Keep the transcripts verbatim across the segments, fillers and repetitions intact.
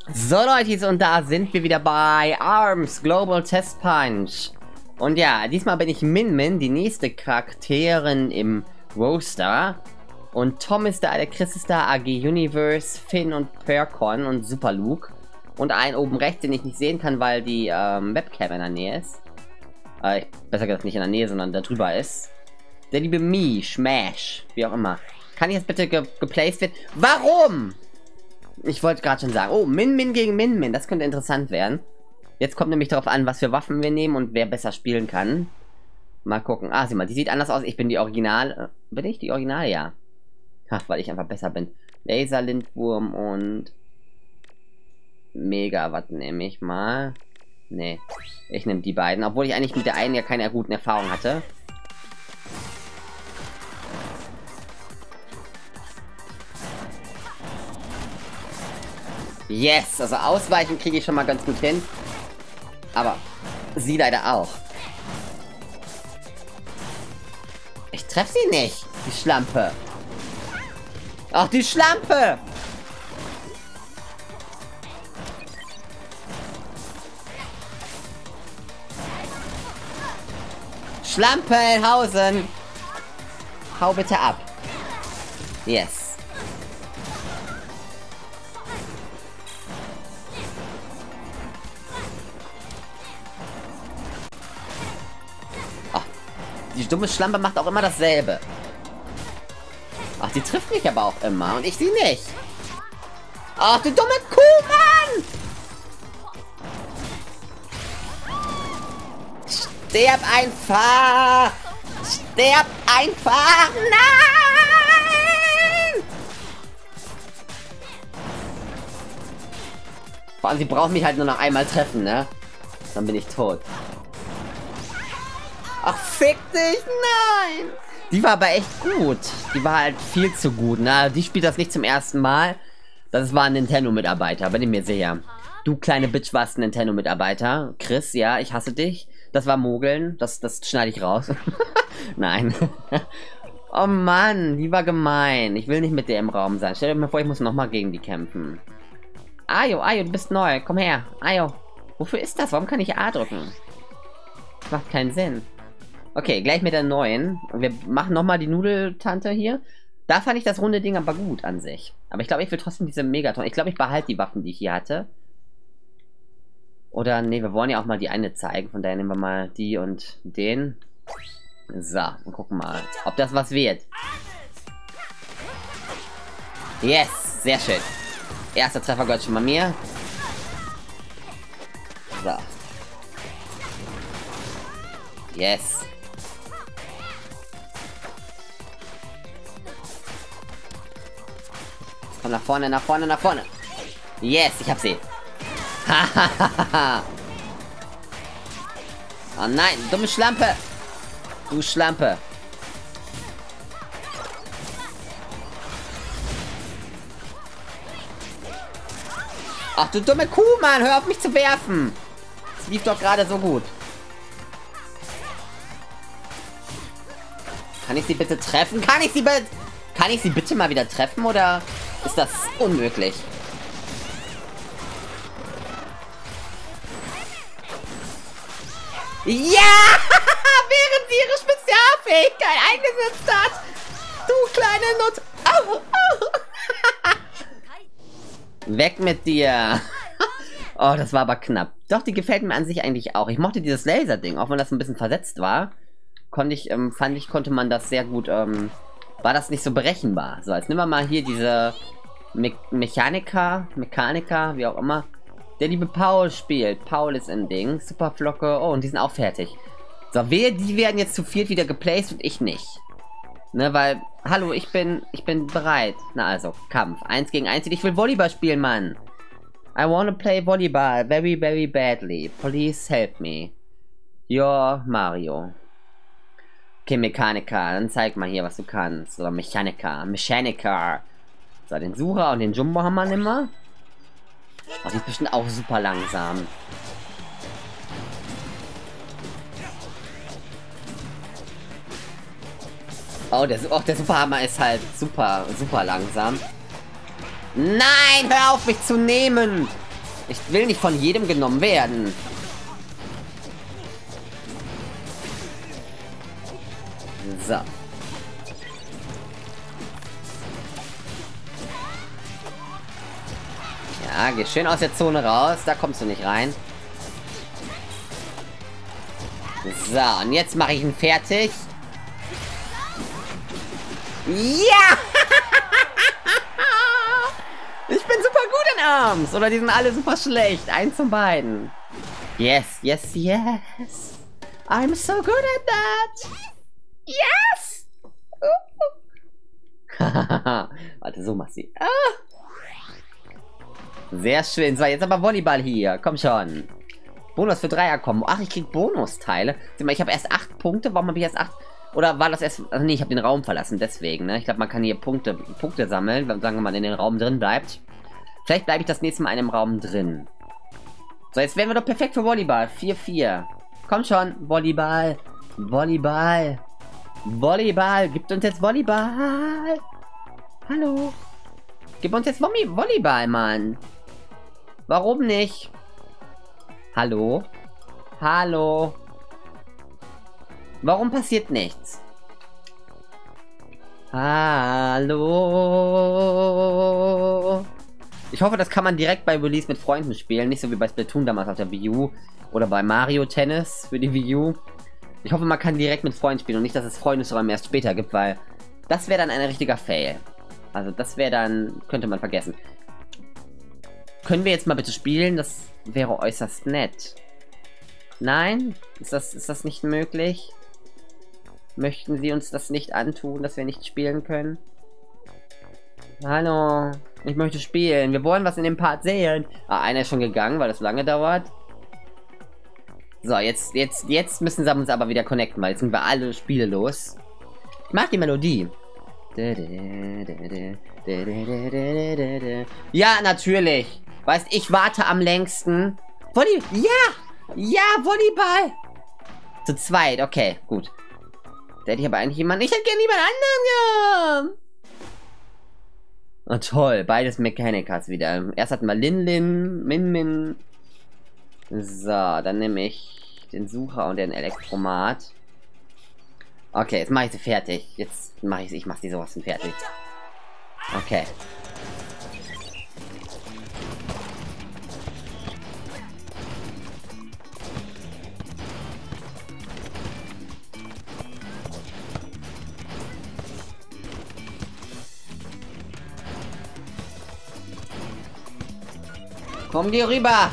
So Leute, und da sind wir wieder bei ARMS Global Test Punch. Und ja, diesmal bin ich Min Min, die nächste Charakterin im Roster. Und Tom ist da, der Chris ist da, A G Universe, Finn und Percon und Super Luke. Und einen oben rechts, den ich nicht sehen kann, weil die ähm, Webcam in der Nähe ist. Äh, besser gesagt nicht in der Nähe, sondern da drüber ist. Der liebe Mi, Smash, wie auch immer. Kann ich jetzt bitte ge geplaced werden? Warum? Ich wollte gerade schon sagen, oh, Min Min gegen Min Min, das könnte interessant werden. Jetzt kommt nämlich darauf an, was für Waffen wir nehmen und wer besser spielen kann. Mal gucken. Ah, sieh mal, die sieht anders aus. Ich bin die Original. Bin ich die Original? Ja. Ach, weil ich einfach besser bin. Laser, Lindwurm und Mega. Was nehme ich mal? Nee, ich nehme die beiden. Obwohl ich eigentlich mit der einen ja keine guten Erfahrungen hatte. Yes, also ausweichen kriege ich schon mal ganz gut hin. Aber sie leider auch. Ich treffe sie nicht, die Schlampe. Ach, die Schlampe! Schlampenhausen! Hau bitte ab. Yes. Die dumme Schlampe macht auch immer dasselbe. Ach, die trifft mich aber auch immer. Und ich sie nicht. Ach, du dumme Kuh, Mann! Sterb einfach! Sterb einfach! Nein! Vor allem, sie braucht mich halt nur noch einmal treffen, ne? Dann bin ich tot. Ach, fick dich, nein! Die war aber echt gut. Die war halt viel zu gut, ne? Die spielt das nicht zum ersten Mal. Das war ein Nintendo-Mitarbeiter, bin ich mir sicher. Du kleine Bitch warst ein Nintendo-Mitarbeiter. Chris, ja, ich hasse dich. Das war Mogeln. Das, das schneide ich raus. Nein. Oh Mann, die war gemein. Ich will nicht mit der im Raum sein. Stell dir mal vor, ich muss nochmal gegen die kämpfen. Ayo, Ayo, du bist neu. Komm her. Ayo. Wofür ist das? Warum kann ich A drücken? Das macht keinen Sinn. Okay, gleich mit der neuen. Und wir machen nochmal die Nudeltante hier. Da fand ich das runde Ding aber gut an sich. Aber ich glaube, ich will trotzdem diese Megaton. Ich glaube, ich behalte die Waffen, die ich hier hatte. Oder, nee, wir wollen ja auch mal die eine zeigen. Von daher nehmen wir mal die und den. So, und gucken mal, ob das was wird. Yes, sehr schön. Erster Treffer gehört schon mal mir. So. Yes. Komm nach vorne, nach vorne, nach vorne. Yes, ich hab sie. Hahaha. Oh nein, dumme Schlampe. Du Schlampe. Ach du dumme Kuh, Mann. Hör auf mich zu werfen. Es lief doch gerade so gut. Kann ich sie bitte treffen? Kann ich sie bitte... Kann ich sie bitte mal wieder treffen, oder ist das unmöglich? Ja! Während sie ihre Spezialfähigkeit eingesetzt hat! Du kleine Nut... Au, au. Weg mit dir! Oh, das war aber knapp. Doch, die gefällt mir an sich eigentlich auch. Ich mochte dieses Laser-Ding, auch wenn das ein bisschen versetzt war. Konnte ich, ähm, fand ich, konnte man das sehr gut, ähm, war das nicht so berechenbar. So, jetzt nehmen wir mal hier diese Me Mechaniker, Mechaniker, wie auch immer. Der liebe Paul spielt. Paul ist im Ding. Superflocke. Oh, und die sind auch fertig. So, wir, die werden jetzt zu viert wieder geplaced und ich nicht. Ne, weil, hallo, ich bin, ich bin bereit. Na also, Kampf. Eins gegen eins. Ich will Volleyball spielen, Mann. I wanna play Volleyball very, very badly. Please help me. You're Mario. Okay, Mechaniker, dann zeig mal hier, was du kannst. Oder Mechaniker, Mechaniker. So, den Sucher und den Jumbo haben wir nimmer. Oh, die ist bestimmt auch super langsam. Oh, der, oh, der Superhammer ist halt super, super langsam. Nein, hör auf mich zu nehmen! Ich will nicht von jedem genommen werden. So. Ja, geh schön aus der Zone raus. Da kommst du nicht rein. So, und jetzt mache ich ihn fertig. Ja! Ich bin super gut in Arms. Oder die sind alle super schlecht. Eins von beiden. Yes, yes, yes. I'm so good at that. Yes! Uh. Warte, so mach sie. Ah. Sehr schön. So, jetzt aber Volleyball hier. Komm schon. Bonus für Dreier kommen. Ach, ich krieg Bonusteile. Sieh mal, ich habe erst acht Punkte. Warum habe ich erst acht? Oder war das erst... Also nee, ich habe den Raum verlassen. Deswegen, ne? Ich glaube, man kann hier Punkte, Punkte sammeln. Wenn, sagen wir mal, in den Raum drin bleibt. Vielleicht bleibe ich das nächste Mal in dem Raum drin. So, jetzt wären wir doch perfekt für Volleyball. vier vier. Komm schon. Volleyball. Volleyball. Volleyball. Gibt uns jetzt Volleyball. Hallo. Gib uns jetzt Volley Volleyball, Mann. Warum nicht? Hallo? Hallo? Warum passiert nichts? Hallo? Ich hoffe, das kann man direkt bei Release mit Freunden spielen. Nicht so wie bei Splatoon damals auf der Wii U. Oder bei Mario Tennis für die Wii U. Ich hoffe, man kann direkt mit Freunden spielen und nicht, dass es Freundesräume erst später gibt, weil das wäre dann ein richtiger Fail. Also das wäre dann... Könnte man vergessen. Können wir jetzt mal bitte spielen? Das wäre äußerst nett. Nein? Ist das, ist das nicht möglich? Möchten Sie uns das nicht antun, dass wir nicht spielen können? Hallo? Ich möchte spielen. Wir wollen was in dem Part sehen. Ah, einer ist schon gegangen, weil das lange dauert. So, jetzt, jetzt, jetzt müssen sie uns aber wieder connecten, weil jetzt sind wir alle Spiele los. Ich mag die Melodie. Ja, natürlich. Weißt, ich warte am längsten. Volley... Ja! Ja, Volleyball! Zu zweit, okay, gut. Da hätte ich aber eigentlich jemanden... Ich hätte gerne jemand anderen gehabt! Oh, toll, beides Mechanicals wieder. Erst hatten wir Lin Lin, Min Min. So, dann nehme ich den Sucher und den Elektromat. Okay, jetzt mache ich sie fertig. Jetzt mache ich sie, ich mache sie sowas von fertig. Okay. Komm dir rüber!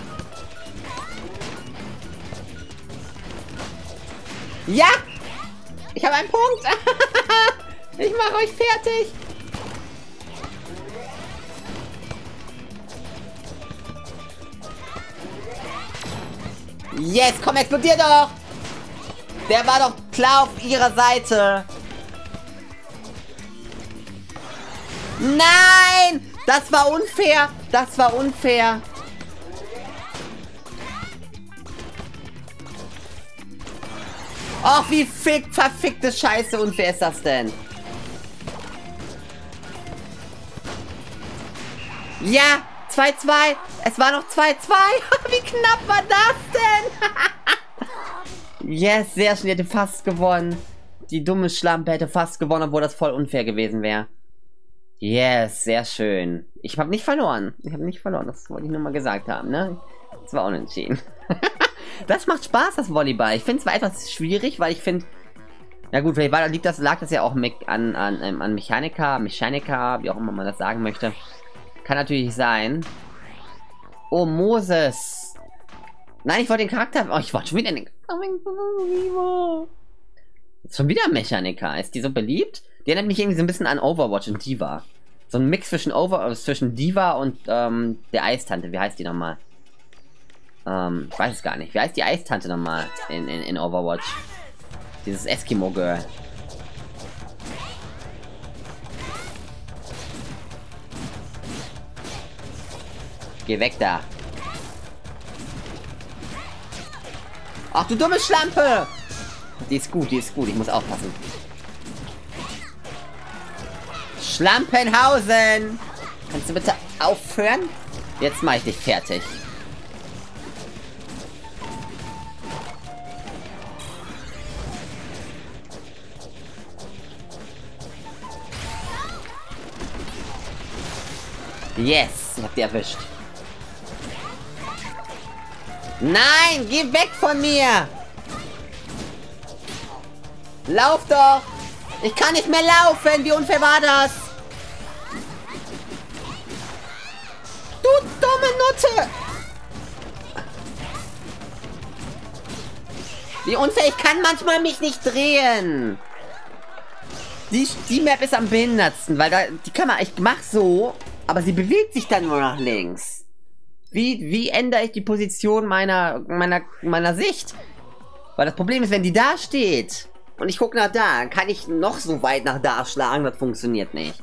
Ja! Ich habe einen Punkt! Ich mache euch fertig! Yes! Komm, explodier doch! Der war doch klar auf ihrer Seite! Nein! Das war unfair! Das war unfair! Ach, wie fick, verfickte Scheiße. Und wer ist das denn? Ja, zwei zwei. Es war noch zwei zwei. Wie knapp war das denn? Yes, sehr schön. Die hätte fast gewonnen. Die dumme Schlampe hätte fast gewonnen, obwohl das voll unfair gewesen wäre. Yes, sehr schön. Ich habe nicht verloren. Ich habe nicht verloren. Das wollte ich nur mal gesagt haben, ne? Das war unentschieden. Das macht Spaß, das Volleyball. Ich finde es zwar etwas schwierig, weil ich finde... Ja gut, vielleicht war, liegt das, lag das ja auch an, an, an Mechanika, Mechanika, wie auch immer man das sagen möchte. Kann natürlich sein. Oh, Moses. Nein, ich wollte den Charakter... Oh, ich wollte schon wieder den... Jetzt schon wieder Mechanika. Ist die so beliebt? Die erinnert mich irgendwie so ein bisschen an Overwatch und Diva. So ein Mix zwischen, Over, zwischen Diva und ähm, der Eistante. Wie heißt die nochmal? Ähm, ich weiß es gar nicht. Wie heißt die Eistante nochmal in, in, in Overwatch? Dieses Eskimo-Girl. Geh weg da. Ach du dumme Schlampe! Die ist gut, die ist gut. Ich muss aufpassen. Schlampenhausen! Kannst du bitte aufhören? Jetzt mache ich dich fertig. Yes, ich hab die erwischt. Nein, geh weg von mir! Lauf doch! Ich kann nicht mehr laufen! Wie unfair war das? Du dumme Nutte! Wie unfair, ich kann manchmal mich nicht drehen! Die, die Map ist am behindertsten, weil da die Kamera, ich mach so, aber sie bewegt sich dann nur nach links. Wie, wie ändere ich die Position meiner, meiner, meiner Sicht? Weil das Problem ist, wenn die da steht und ich gucke nach da, kann ich noch so weit nach da schlagen, das funktioniert nicht.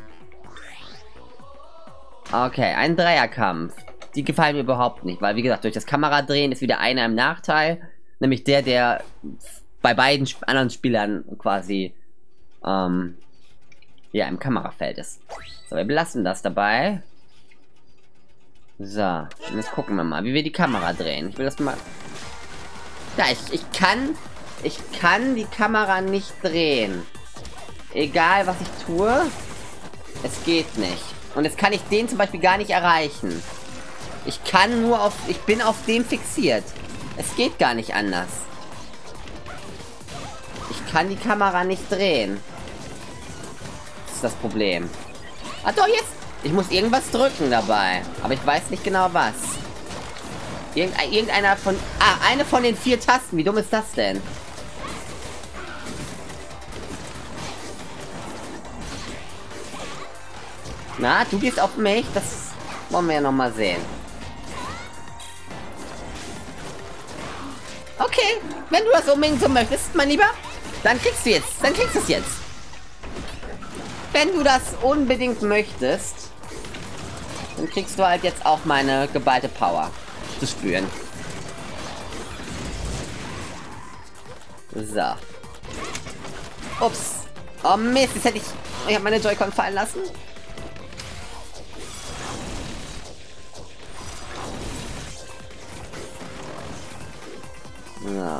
Okay, ein Dreierkampf. Die gefallen mir überhaupt nicht, weil wie gesagt, durch das Kameradrehen ist wieder einer im Nachteil. Nämlich der, der bei beiden Sp anderen Spielern quasi ähm, ja, im Kamerafeld ist. So, wir belassen das dabei. So, und jetzt gucken wir mal, wie wir die Kamera drehen. Ich will das mal... Ja, ich, ich kann... Ich kann die Kamera nicht drehen. Egal, was ich tue. Es geht nicht. Und jetzt kann ich den zum Beispiel gar nicht erreichen. Ich kann nur auf... Ich bin auf dem fixiert. Es geht gar nicht anders. Ich kann die Kamera nicht drehen. Das ist das Problem. Ah doch, jetzt... Ich muss irgendwas drücken dabei. Aber ich weiß nicht genau was. Irgende irgendeiner von... Ah, eine von den vier Tasten. Wie dumm ist das denn? Na, du gehst auf mich. Das wollen wir ja nochmal sehen. Okay, wenn du das unbedingt so möchtest, mein Lieber, dann kriegst du jetzt. Dann kriegst du es jetzt. Wenn du das unbedingt möchtest, dann kriegst du halt jetzt auch meine geballte Power zu spüren. So. Ups. Oh Mist, jetzt hätte ich... Ich habe meine Joy-Con fallen lassen. So.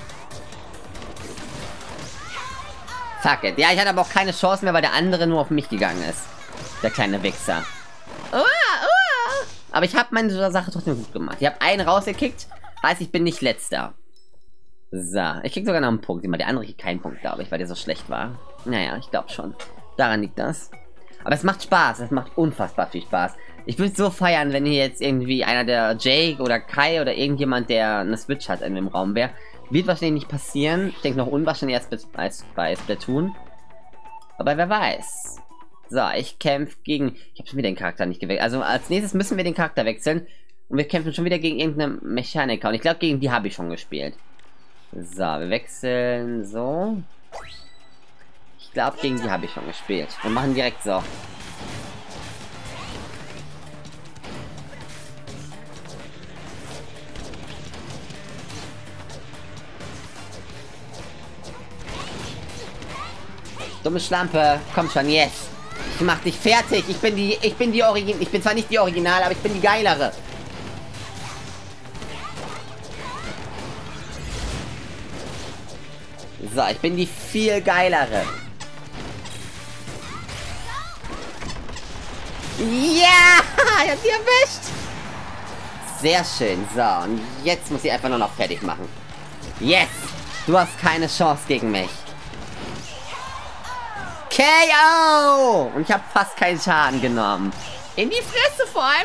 Fuck it. Ja, ich hatte aber auch keine Chance mehr, weil der andere nur auf mich gegangen ist. Der kleine Wichser. Uh, uh. Aber ich habe meine Sache trotzdem gut gemacht. Ich habe einen rausgekickt. Heißt, ich bin nicht letzter. So. Ich krieg sogar noch einen Punkt. Der andere kriegt keinen Punkt, glaube ich, weil der so schlecht war. Naja, ich glaube schon. Daran liegt das. Aber es macht Spaß. Es macht unfassbar viel Spaß. Ich würde es so feiern, wenn hier jetzt irgendwie einer der Jake oder Kai oder irgendjemand, der eine Switch hat, in dem Raum wäre. Wird wahrscheinlich nicht passieren. Ich denke noch unwahrscheinlicher als bei Splatoon. Aber wer weiß. So, ich kämpfe gegen... Ich habe schon wieder den Charakter nicht gewechselt. Also als nächstes müssen wir den Charakter wechseln. Und wir kämpfen schon wieder gegen irgendeine Mechaniker. Und ich glaube, gegen die habe ich schon gespielt. So, wir wechseln so. Ich glaube, gegen die habe ich schon gespielt. Wir machen direkt so. Dumme Schlampe, komm schon, yes. Ich mach dich fertig. Ich bin die, ich bin die Origin, ich bin zwar nicht die Original, aber ich bin die geilere. So, ich bin die viel geilere. Ja, ich hab die erwischt. Sehr schön. So, und jetzt muss ich einfach nur noch fertig machen. Yes, du hast keine Chance gegen mich. K O! Und ich habe fast keinen Schaden genommen. In die Fresse vor allem.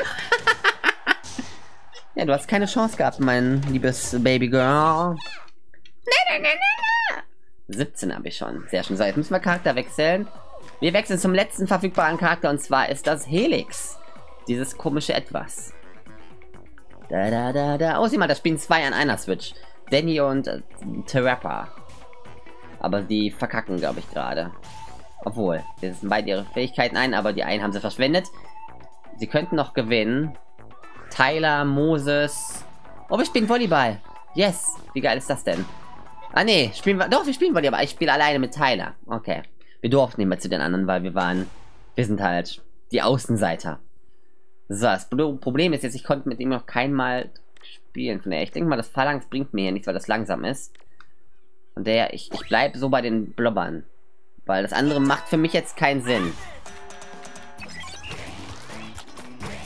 Ja, du hast keine Chance gehabt, mein liebes Babygirl. Nein, nein, nein, nein. siebzehn habe ich schon. Sehr schön. So, jetzt müssen wir Charakter wechseln. Wir wechseln zum letzten verfügbaren Charakter und zwar ist das Helix. Dieses komische Etwas. Da, da, da, da. Oh, sieh mal, da spielen zwei an einer Switch. Danny und äh, Terrappa. Aber die verkacken, glaube ich, gerade. Obwohl, wir setzen beide ihre Fähigkeiten ein, aber die einen haben sie verschwendet. Sie könnten noch gewinnen. Tyler, Moses. Oh, wir spielen Volleyball. Yes. Wie geil ist das denn? Ah, nee. Spielen wir. Doch, wir spielen Volleyball. Ich spiele alleine mit Tyler. Okay. Wir durften nicht mehr zu den anderen, weil wir waren. Wir sind halt die Außenseiter. So, das Problem ist jetzt, ich konnte mit ihm noch kein Mal spielen. Von der, ich denke mal, das Phalanx bringt mir hier nichts, weil das langsam ist. Und der, ich, ich bleibe so bei den Blobbern. Weil das andere macht für mich jetzt keinen Sinn.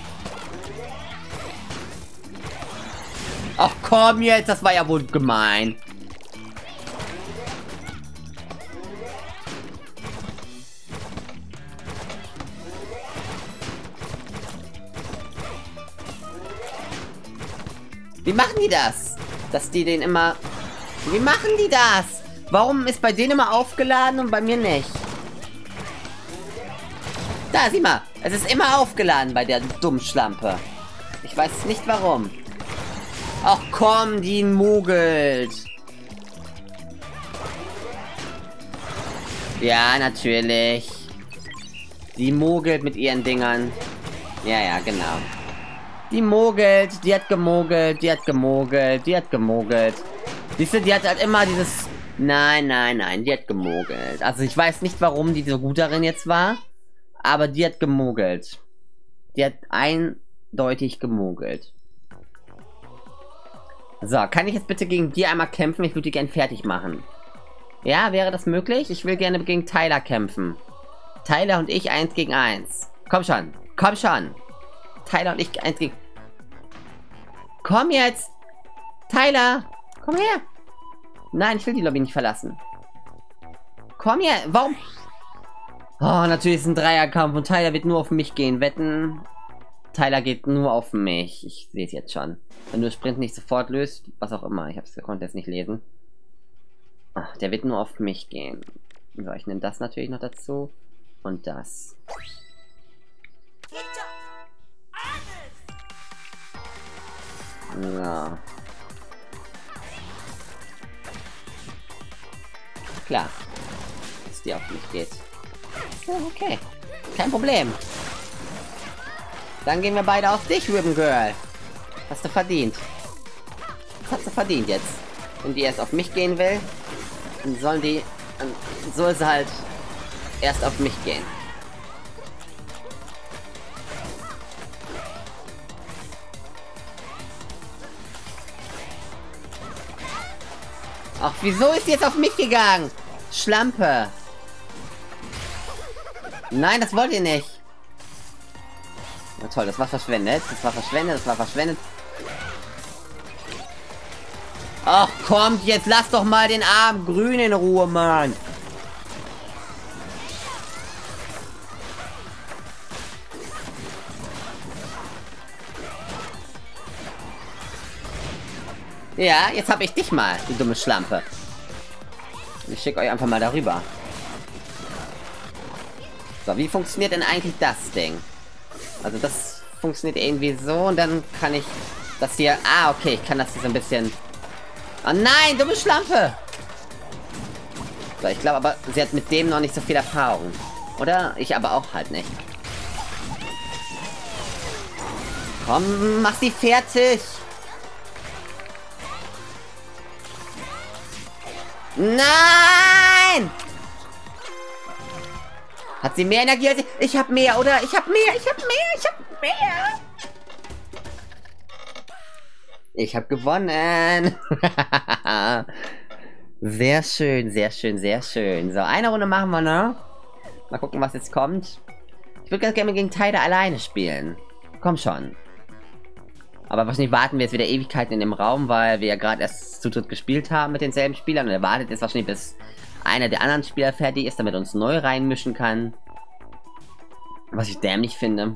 Ach komm jetzt, das war ja wohl gemein. Wie machen die das? Dass die den immer... Wie machen die das? Warum ist bei denen immer aufgeladen und bei mir nicht? Da, sieh mal. Es ist immer aufgeladen bei der dummen Schlampe. Ich weiß nicht warum. Ach komm, die mogelt. Ja, natürlich. Die mogelt mit ihren Dingern. Ja, ja, genau. Die mogelt, die hat gemogelt, die hat gemogelt, die hat gemogelt. Siehst du, die hat halt immer dieses... Nein, nein, nein, die hat gemogelt. Also ich weiß nicht, warum die so gut darin jetzt war. Aber die hat gemogelt. Die hat eindeutig gemogelt. So, kann ich jetzt bitte gegen die einmal kämpfen? Ich würde die gerne fertig machen. Ja, wäre das möglich? Ich will gerne gegen Tyler kämpfen. Tyler und ich eins gegen eins. Komm schon, komm schon. Tyler und ich eins gegen... Komm jetzt! Tyler! Komm her! Nein, ich will die Lobby nicht verlassen. Komm her! Warum? Oh, natürlich ist ein Dreierkampf und Tyler wird nur auf mich gehen. Wetten? Tyler geht nur auf mich. Ich sehe es jetzt schon. Wenn du Sprint nicht sofort löst, was auch immer. Ich hab's, konnte jetzt nicht lesen. Ach, der wird nur auf mich gehen. So, ich nehme das natürlich noch dazu. Und das. Ja. Klar. Dass die auf mich geht. Ja, okay. Kein Problem. Dann gehen wir beide auf dich, Ribbon Girl. Hast du verdient. Das hast du verdient jetzt. Wenn die erst auf mich gehen will, dann sollen die... Dann soll sie halt erst auf mich gehen. Ach, wieso ist sie jetzt auf mich gegangen? Schlampe. Nein, das wollt ihr nicht. Na toll, das war verschwendet. Das war verschwendet, das war verschwendet. Ach, kommt, jetzt lass doch mal den armen Grün in Ruhe, Mann. Ja, jetzt habe ich dich mal, du dumme Schlampe. Ich schicke euch einfach mal darüber. So, wie funktioniert denn eigentlich das Ding? Also das funktioniert irgendwie so und dann kann ich das hier... Ah, okay, ich kann das hier so ein bisschen... Oh nein, dumme Schlampe! So, ich glaube aber, sie hat mit dem noch nicht so viel Erfahrung. Oder? Ich aber auch halt nicht. Komm, mach sie fertig! Nein! Hat sie mehr Energie als ich? Ich hab mehr, oder? Ich hab mehr, ich hab mehr, ich hab mehr! Ich hab gewonnen! Sehr schön, sehr schön, sehr schön. So, eine Runde machen wir noch. Mal gucken, was jetzt kommt. Ich würde ganz gerne gegen Tyler alleine spielen. Komm schon. Aber wahrscheinlich warten wir jetzt wieder Ewigkeiten in dem Raum, weil wir ja gerade erst zu dritt gespielt haben mit denselben Spielern. Und er wartet jetzt wahrscheinlich, bis einer der anderen Spieler fertig ist, damit er uns neu reinmischen kann. Was ich dämlich finde.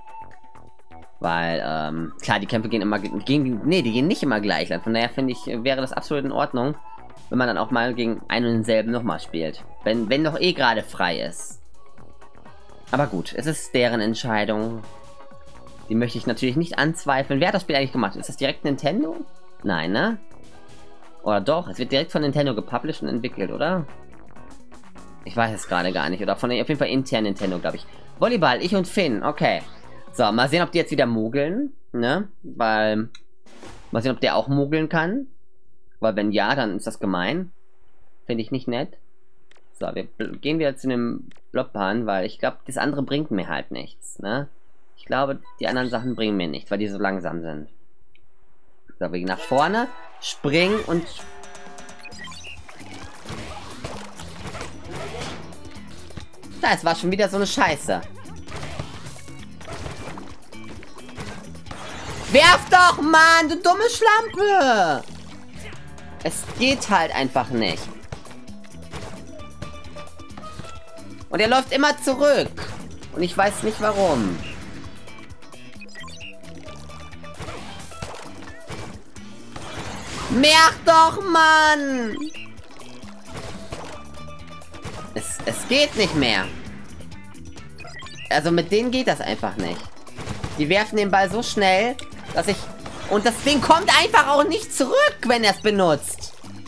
Weil, ähm, klar, die Kämpfe gehen immer... Gegen, nee, die gehen nicht immer gleich. Von daher finde ich, wäre das absolut in Ordnung, wenn man dann auch mal gegen einen und denselben nochmal spielt. Wenn, wenn doch eh gerade frei ist. Aber gut, es ist deren Entscheidung. Die möchte ich natürlich nicht anzweifeln. Wer hat das Spiel eigentlich gemacht? Ist das direkt Nintendo? Nein, ne? Oder doch? Es wird direkt von Nintendo gepublished und entwickelt, oder? Ich weiß es gerade gar nicht. Oder von auf jeden Fall intern Nintendo, glaube ich. Volleyball, ich und Finn. Okay. So, mal sehen, ob die jetzt wieder mogeln. Ne? Weil... Mal sehen, ob der auch mogeln kann. Weil wenn ja, dann ist das gemein. Finde ich nicht nett. So, wir gehen wieder zu einem Blockbahn, weil ich glaube, das andere bringt mir halt nichts, ne? Ich glaube, die anderen Sachen bringen mir nichts, weil die so langsam sind. So, wir gehen nach vorne, springen und... Da, es war schon wieder so eine Scheiße. Werf doch, Mann, du dumme Schlampe! Es geht halt einfach nicht. Und er läuft immer zurück. Und ich weiß nicht warum. Merk doch, Mann! Es, es geht nicht mehr. Also mit denen geht das einfach nicht. Die werfen den Ball so schnell, dass ich... Und das Ding kommt einfach auch nicht zurück, wenn er es benutzt.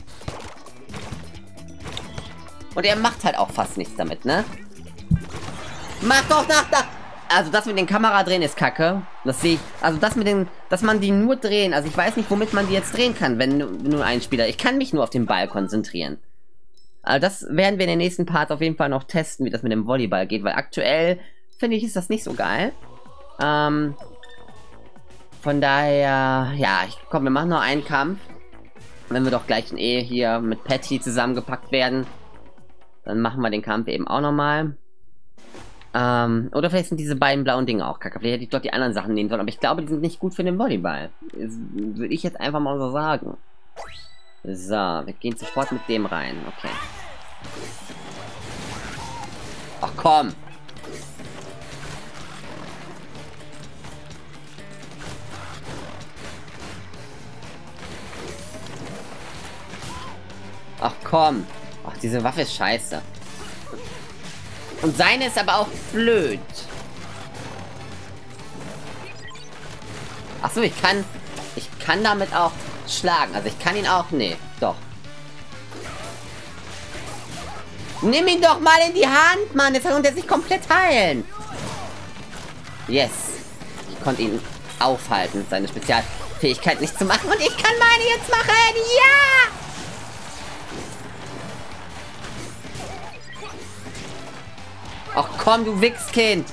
Und er macht halt auch fast nichts damit, ne? Mach doch nach da... Also das mit den Kamera drehen ist kacke. Das sehe ich... Also das mit den... Dass man die nur drehen... Also ich weiß nicht, womit man die jetzt drehen kann, wenn nur ein Spieler... Ich kann mich nur auf den Ball konzentrieren. Also das werden wir in den nächsten Parts auf jeden Fall noch testen, wie das mit dem Volleyball geht. Weil aktuell, finde ich, ist das nicht so geil. Ähm... Von daher... Ja, ich, komm, wir machen noch einen Kampf. Wenn wir doch gleich eh hier mit Patty zusammengepackt werden, dann machen wir den Kampf eben auch nochmal. Ähm, oder vielleicht sind diese beiden blauen Dinge auch kacke. Vielleicht hätte ich dort die anderen Sachen nehmen sollen. Aber ich glaube, die sind nicht gut für den Volleyball. Das würde ich jetzt einfach mal so sagen. So, wir gehen sofort mit dem rein. Okay. Ach komm. Ach komm. Ach, diese Waffe ist scheiße. Und seine ist aber auch blöd. Ach so, ich kann... Ich kann damit auch schlagen. Also ich kann ihn auch... Nee, doch. Nimm ihn doch mal in die Hand, Mann. Jetzt kann er sich komplett heilen. Yes. Ich konnte ihn aufhalten, seine Spezialfähigkeit nicht zu machen. Und ich kann meine jetzt machen. Ja! Ach komm, du Wichskind!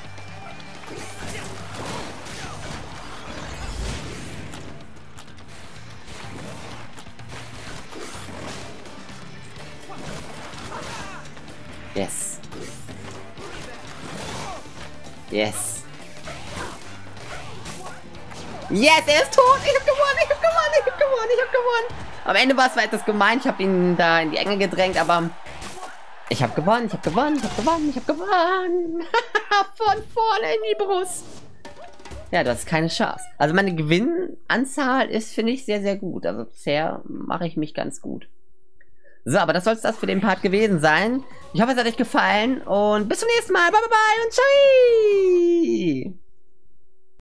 Yes. Yes. Yes, er ist tot! Ich hab gewonnen! Ich hab gewonnen! Ich hab gewonnen! Ich hab gewonnen! Am Ende war es zwar etwas gemein. Ich habe ihn da in die Enge gedrängt, aber... Ich habe gewonnen, ich habe gewonnen, ich habe gewonnen, ich habe gewonnen. Von vorne in die Brust. Ja, das ist keine Chance. Also meine Gewinnanzahl ist, finde ich, sehr, sehr gut. Also bisher mache ich mich ganz gut. So, aber das soll es das für den Part gewesen sein. Ich hoffe, es hat euch gefallen und bis zum nächsten Mal. Bye, bye, bye und ciao.